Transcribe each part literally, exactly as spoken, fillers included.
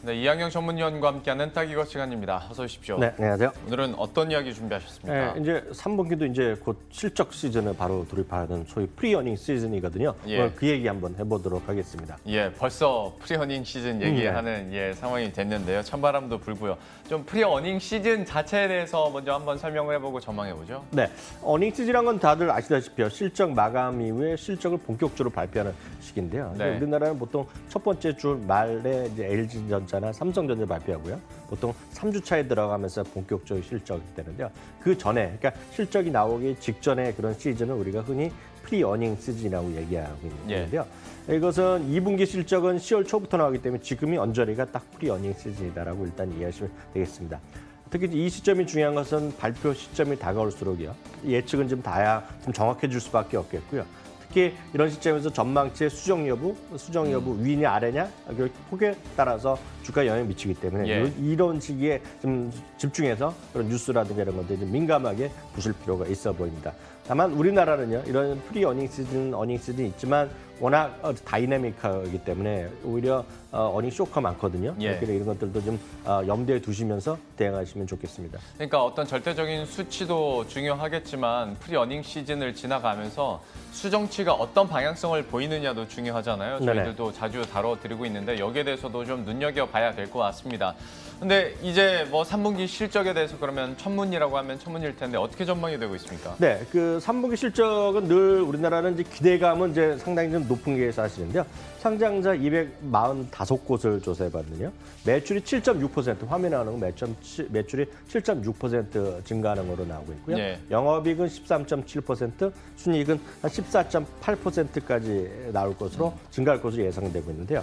네, 이항영 전문위원과 함께하는 딱 이것 시간입니다. 어서 오십시오. 네, 안녕하세요. 오늘은 어떤 이야기 준비하셨습니까? 네, 이제 삼 분기도 이제 곧 실적 시즌을 바로 돌입하는 소위 프리어닝 시즌이거든요. 예. 오늘 그 얘기 한번 해보도록 하겠습니다. 예, 벌써 프리어닝 시즌 얘기하는 음, 예, 상황이 됐는데요. 찬바람도 불고요. 좀 프리어닝 시즌 자체에 대해서 먼저 한번 설명을 해보고 전망해보죠. 네, 어닝 시즌이란 건 다들 아시다시피 실적 마감 이후에 실적을 본격적으로 발표하는 시기인데요. 네. 우리나라는 보통 첫 번째 주 말에 이제 엘지전자나 삼성전자 발표하고요. 보통 삼 주 차에 들어가면서 본격적인 실적이 되는데요. 그 전에, 그러니까 실적이 나오기 직전에 그런 시즌을 우리가 흔히 프리어닝 시즌이라고 얘기하고 있는데요. 예. 이것은 이 분기 실적은 시월 초부터 나오기 때문에 지금이 언저리가 딱 프리어닝 시즌이다라고 일단 이해하시면 되겠습니다. 특히 이 시점이 중요한 것은 발표 시점이 다가올수록이요. 예측은 좀 다야 좀 정확해질 수밖에 없겠고요. 특히 이런 시점에서 전망치의 수정 여부, 수정 여부 음. 위냐 아래냐, 그 폭에 따라서 주가 영향을 미치기 때문에 예. 이런 시기에 좀 집중해서 그런 뉴스라든가 이런 것들이 좀 민감하게 보실 필요가 있어 보입니다. 다만 우리나라는요, 이런 프리 어닝 시즌, 어닝 시즌이 있지만 워낙 다이내믹하기 때문에 오히려 어닝 쇼크가 많거든요. 예. 그래서 이런 것들도 좀 염두에 두시면서 대응하시면 좋겠습니다. 그러니까 어떤 절대적인 수치도 중요하겠지만 프리 어닝 시즌을 지나가면서 수정치가 어떤 방향성을 보이느냐도 중요하잖아요. 저희들도 네네. 자주 다뤄드리고 있는데 여기에 대해서도 좀 눈여겨봐야 될 것 같습니다. 근데 이제 뭐 삼 분기 실적에 대해서 그러면 천문이라고 하면 천문일 텐데 어떻게 전망이 되고 있습니까? 네, 그 삼 분기 실적은 늘 우리나라는 이제 기대감은 이제 상당히 좀 높은 게 사실인데요. 상장자 이백사십오 곳을 조사해봤는데요. 매출이 칠 점 육 퍼센트, 화면에 나오는 건 매출, 매출이 칠 점 육 퍼센트 증가하는 것으로 나오고 있고요. 네. 영업이익은 십삼 점 칠 퍼센트, 순이익은 한 십사 점 팔 퍼센트까지 나올 것으로 음. 증가할 것으로 예상되고 있는데요.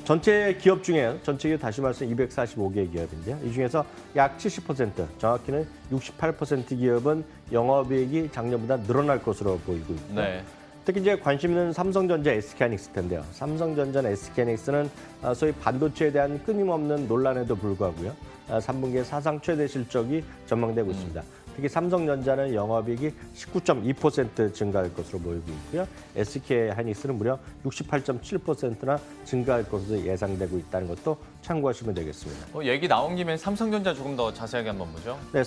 전체 기업 중에 전체 기업 다시 말해서 이백사십오 개 기업인데요. 이 중에서 약 칠십 퍼센트, 정확히는 육십팔 퍼센트 기업은 영업이익이 작년보다 늘어날 것으로 보이고 있고요. 네. 특히 이제 관심 있는 삼성전자, 에스케이하이닉스 텐데요. 삼성전자나 에스케이하이닉스는 소위 반도체에 대한 끊임없는 논란에도 불구하고요. 삼 분기에 사상 최대 실적이 전망되고 음. 있습니다. 특히 삼성전자는 영업이익이 십구 점 이 퍼센트 증가할 것으로 보이고 있고요. 에스케이하이닉스는 무려 육십팔 점 칠 퍼센트나 증가할 것으로 예상되고 있다는 것도 참고하시면 되겠습니다. 어, 얘기 나온 김에 삼성전자 조금 더 자세하게 한번 보죠. 네,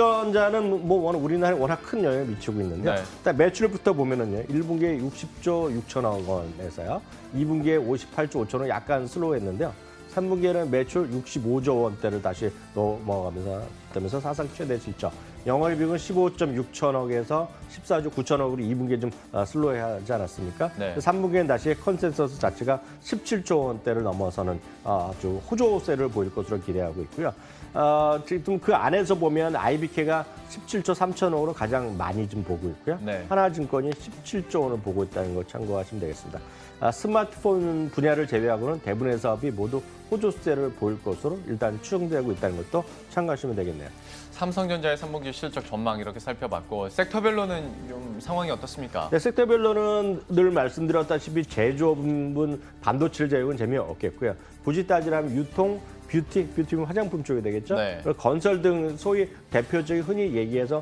삼성전자는 뭐 우리나라에 워낙 큰 영향을 미치고 있는데요. 네. 일단 매출부터 보면은요, 일 분기에 육십 조 육천억 원에서요, 이 분기에 오십팔 조 오천억 약간 슬로우했는데요. 삼 분기에는 매출 육십오 조 원대를 다시 넘어가면서 되면서 사상 최대 실적. 영업이익은 십오 점 육천억에서 십사 조 구천억으로 이 분기에 좀 슬로우하지 않았습니까? 네. 삼 분기에는 다시 컨센서스 자체가 십칠 조 원대를 넘어서는 아주 호조세를 보일 것으로 기대하고 있고요. 어, 지금 그 안에서 보면 아이비케이가 십칠 조 삼천억으로 가장 많이 좀 보고 있고요. 네. 하나증권이 십칠 조 원을 보고 있다는 걸 참고하시면 되겠습니다. 아, 스마트폰 분야를 제외하고는 대부분의 사업이 모두 호조세를 보일 것으로 일단 추정되고 있다는 것도 참고하시면 되겠네요. 삼성전자의 삼 분기 실적 전망 이렇게 살펴봤고 섹터별로는 좀 상황이 어떻습니까? 네, 섹터별로는 늘 말씀드렸다시피 제조업은 반도체를 제외하고는 재미없겠고요. 굳이 따지라면 유통, 뷰티, 뷰티는 화장품 쪽이 되겠죠. 네. 건설 등 소위 대표적인 흔히 얘기해서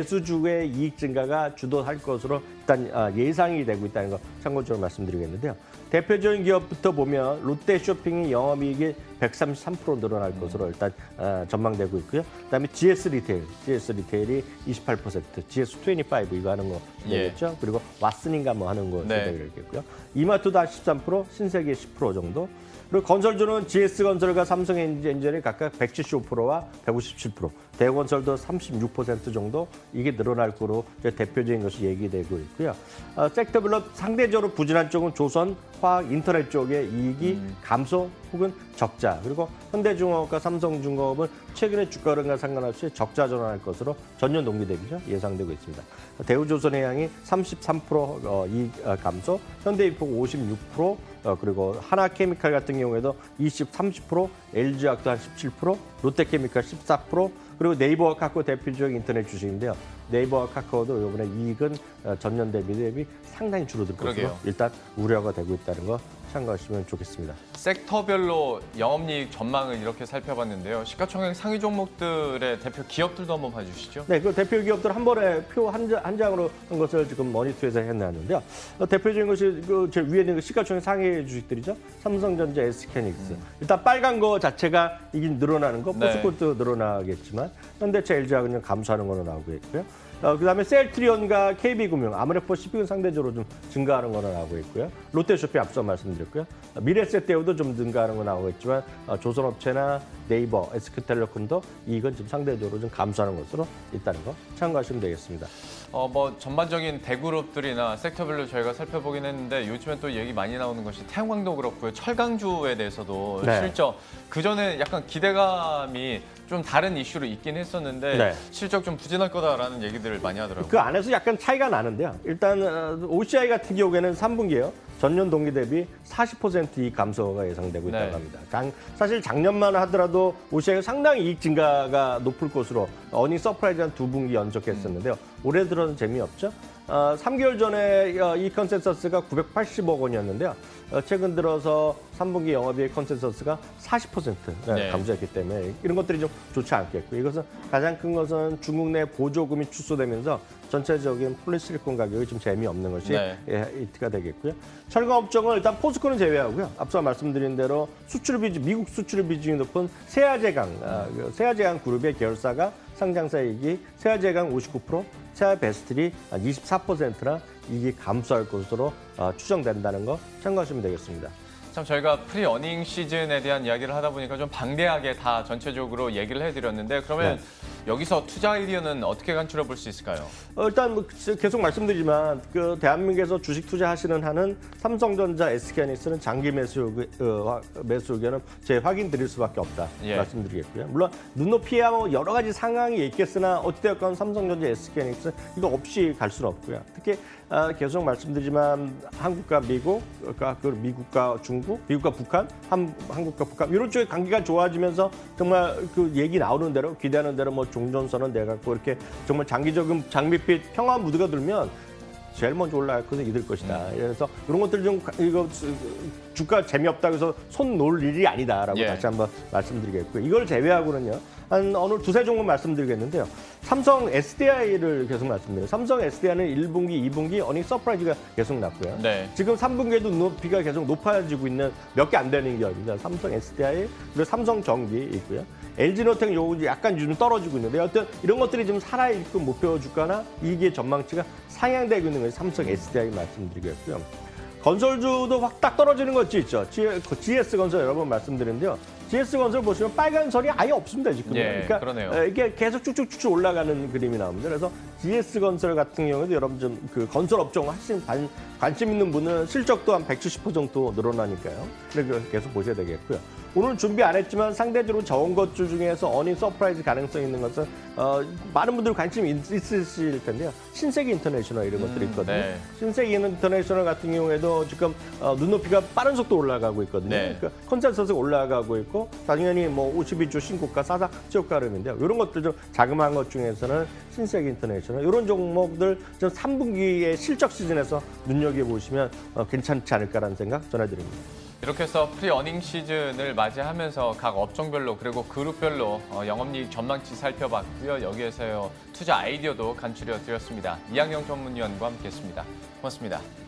내수주의 이익 증가가 주도할 것으로 일단 예상이 되고 있다는 거 참고적으로 말씀드리겠는데요. 대표적인 기업부터 보면 롯데쇼핑이 영업이익이 백삼십삼 퍼센트 늘어날 것으로 일단 전망되고 있고요. 그다음에 지에스 리테일, 지에스 리테일이 이십팔 퍼센트, 지에스 이십오 이거 하는 거 되겠죠. 예. 그리고 왓슨인가 뭐 하는 거 네. 되겠고요. 이마트도 한 십삼 퍼센트, 신세계 십 퍼센트 정도. 그리고 건설주는 지에스건설과 삼성엔진이 각각 백칠십오 퍼센트와 백오십칠 퍼센트, 대우건설도 삼십육 퍼센트 정도 이게 늘어날 거로 대표적인 것이 얘기되고 있고요. 어, 섹터별로 상대적으로 부진한 쪽은 조선, 화학, 인터넷 쪽의 이익이 음. 감소 혹은 적자, 그리고 현대중공업과 삼성중공업은 최근의 주가 흐름과 상관없이 적자 전환할 것으로 전년 동기 대비죠 예상되고 있습니다. 대우조선해양이 삼십삼 퍼센트 어, 이익 감소, 현대인포 오십육 퍼센트, 어, 그리고 하나케미칼 같은 경우에도 이십, 삼십 퍼센트, 엘지화학도 한 십칠 퍼센트, 롯데케미칼 십사 퍼센트, 그리고 네이버와 카카오 대표적인 인터넷 주식인데요. 네이버와 카카오도 이번에 이익은 전년 대비 대비 상당히 줄어들 것으로 일단 우려가 되고 있다는 거 참고하시면 좋겠습니다. 섹터별로 영업이익 전망을 이렇게 살펴봤는데요. 시가총액 상위 종목들의 대표 기업들도 한번 봐주시죠. 네, 그 대표 기업들 한 번에 표 한 한 장으로 한 것을 지금 머니투에서 해놨는데요. 어, 대표적인 것이 그 제일 위에 있는 그 시가총액 상위 주식들이죠. 삼성전자, 에스케이하이닉스. 음. 일단 빨간 거 자체가 이게 늘어나는 거, 포스코도 네. 늘어나겠지만 현대차, 엘지하고 그냥 감소하는 거는 나오고 있고요. 어, 그다음에 셀트리온과 케이비금융, 아모레퍼시픽은 상대적으로 좀 증가하는 거는 나오고 있고요. 롯데쇼핑 앞서 말씀드렸고요. 어, 미래세대우도 좀 증가하는 거 나오고 있지만 어, 조선업체나 네이버, 에스크텔레콤도 이건 좀 상대적으로 좀 감소하는 것으로 있다는 거 참고하시면 되겠습니다. 어, 뭐 전반적인 대그룹들이나 섹터별로 저희가 살펴보긴 했는데 요즘에 또 얘기 많이 나오는 것이 태양광도 그렇고요. 철강주에 대해서도 네. 실적 그전에 약간 기대감이 좀 다른 이슈로 있긴 했었는데 네. 실적 좀 부진할 거다라는 얘기들을 많이 하더라고요. 그 안에서 약간 차이가 나는데요. 일단 오씨아이 같은 경우에는 삼 분기에요. 전년 동기 대비 사십 퍼센트 이익 감소가 예상되고 있다고 네. 합니다. 사실 작년만 하더라도 오씨아이가 상당히 이익 증가가 높을 것으로 어닝 서프라이즈 한 두 분기 연속했었는데요. 음. 올해 들어서 재미없죠. 어, 삼 개월 전에 이 컨센서스가 구백팔십억 원이었는데요. 어, 최근 들어서 삼 분기 영업이익 컨센서스가 사십 퍼센트 네. 감소했기 때문에 이런 것들이 좀 좋지 않겠고 이것은 가장 큰 것은 중국 내 보조금이 축소되면서 전체적인 폴리실리콘 가격이 좀 재미없는 것이 네. 이트가 되겠고요. 철강업종은 일단 포스코는 제외하고요. 앞서 말씀드린 대로 수출 비중, 미국 수출 비중이 높은 세아제강, 아, 세아제강 그룹의 계열사가 상장사이익이 세아제강 오십구 퍼센트, 세아베스트리 이십사 퍼센트나 이익이 감소할 것으로 추정된다는 거 참고하시면 되겠습니다. 참 저희가 프리 어닝 시즌에 대한 이야기를 하다 보니까 좀 방대하게 다 전체적으로 얘기를 해드렸는데 그러면 네. 여기서 투자 아이디어는 어떻게 간추려 볼 수 있을까요? 어, 일단 뭐 계속 말씀드리지만 그 대한민국에서 주식 투자하시는 한은 삼성전자, 에스케이하이닉스는 장기 매수 어, 매수 의견은 제 확인 드릴 수밖에 없다 예. 말씀드리겠고요. 물론 눈높이야 뭐 여러 가지 상황이 있겠으나 어찌되었건 삼성전자, 에스케이하이닉스 이거 없이 갈 수는 없고요. 특히 어, 계속 말씀드리지만 한국과 미국, 그 미국과 중국, 미국과 북한, 한, 한국과 북한 이런 쪽의 관계가 좋아지면서 정말 그 얘기 나오는 대로 기대하는 대로 뭐 종전선언 돼갖고 이렇게 정말 장기적인 장밋빛 평화 무드가 들면 제일 먼저 올라갈 것은 이들 것이다. 그래서 이런 것들 좀 이거 주가 재미없다 그래서 손 놓을 일이 아니다라고 예. 다시 한번 말씀드리겠고요. 이걸 제외하고는요. 한 어느 두세 종목 말씀드리겠는데요. 삼성 에스디아이를 계속 말씀드려요. 삼성 에스디아이는 일 분기, 이 분기 어닝 서프라이즈가 계속 났고요. 네. 지금 삼 분기에도 눈높이가 계속 높아지고 있는 몇 개 안 되는 기업입니다. 삼성 에스디아이, 그리고 삼성전기 있고요. 엘지노텍 요거 약간 좀 떨어지고 있는데 어떤 이런 것들이 좀 살아있고 목표 주가나 이익의 전망치가 상향되고 있는 것이 삼성 에스디아이 말씀드리겠고요. 건설주도 확 딱 떨어지는 것이 있죠. 지에스건설 여러 번 말씀드렸는데요. 지에스건설 보시면 빨간 선이 아예 없습니다, 지금. 예, 그러니까 그러네요. 이게 계속 쭉쭉쭉 올라가는 그림이 나옵니다. 그래서 지에스건설 같은 경우에도 여러분 좀 그 건설 업종 하신 관, 관심 있는 분은 실적도 한 백칠십 퍼센트 정도 늘어나니까요. 그래서 계속 보셔야 되겠고요. 오늘 준비 안 했지만 상대적으로 적은 것들 중에서 어닝 서프라이즈 가능성 있는 것은 어, 많은 분들 관심이 있, 있으실 텐데요. 신세계 인터내셔널 이런 것들이 있거든요. 음, 네. 신세계 인터내셔널 같은 경우에도 지금 어, 눈높이가 빠른 속도 올라가고 있거든요. 네. 그러니까 컨센서스가 올라가고 있고 당연히 뭐 오십이 주 신고가 사상 지역가름인데요. 이런 것들 좀 자그마한 것 중에서는 신세계 인터내셔널 이런 종목들 좀 삼 분기의 실적 시즌에서 눈여겨보시면 어, 괜찮지 않을까라는 생각 전해드립니다. 이렇게 해서 프리 어닝 시즌을 맞이하면서 각 업종별로 그리고 그룹별로 영업이익 전망치 살펴봤고요. 여기에서 투자 아이디어도 간추려 드렸습니다. 이항영 전문위원과 함께했습니다. 고맙습니다.